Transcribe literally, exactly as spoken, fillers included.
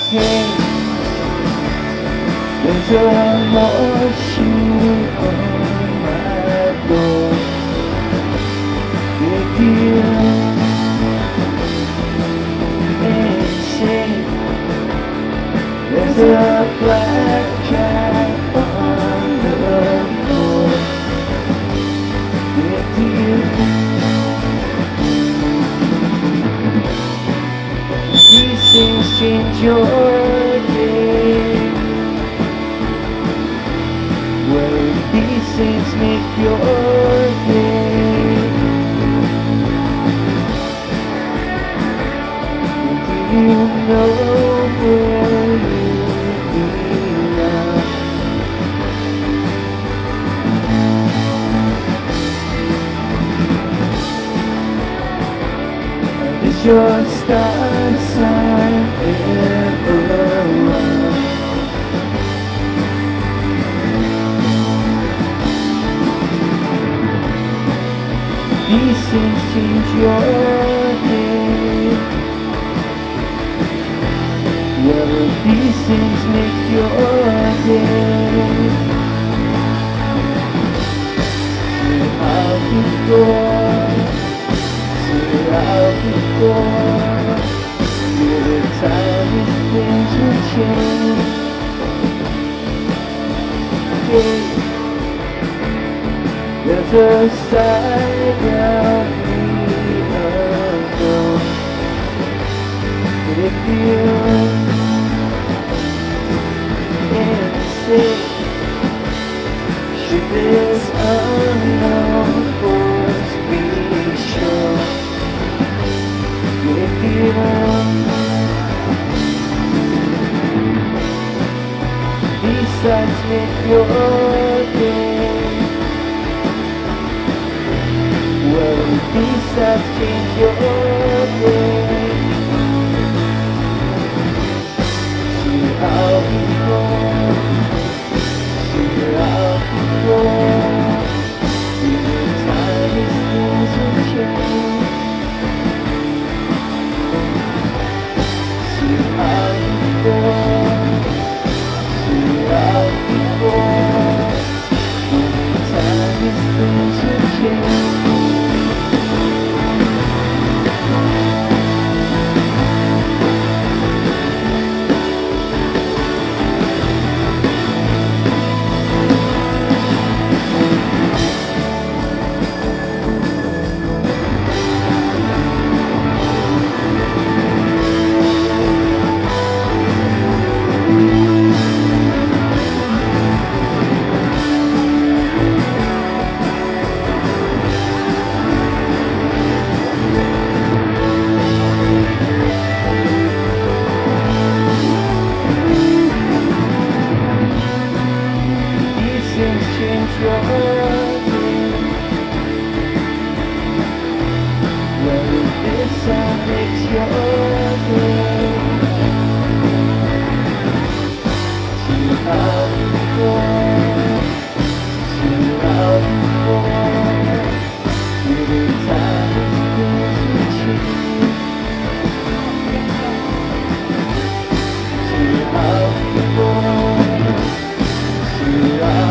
Hey, there's a horseshoe on my door with you. And say, there's a black cat on the floor with you. These things change your day. Well, these things make your day. Do you know where you belong? Is your star sign ever wrong? These things change your day. Well, these things make your day. So I'll be gone. So I'll be gone. Your time is things will change. Hey, there's a side of me alone with you. And say, should this unknown force be sure with you? These signs make your day. Well, these signs change your day. So I'll be gone. So I'll be gone. Your time is things will change. So I'll be gone. So I'll be gone. Your time is things will change. Change your day. Well, this song makes your day. So I'll be gone. So I'll be gone. Every time it's things will change. So I'll be gone. So I'll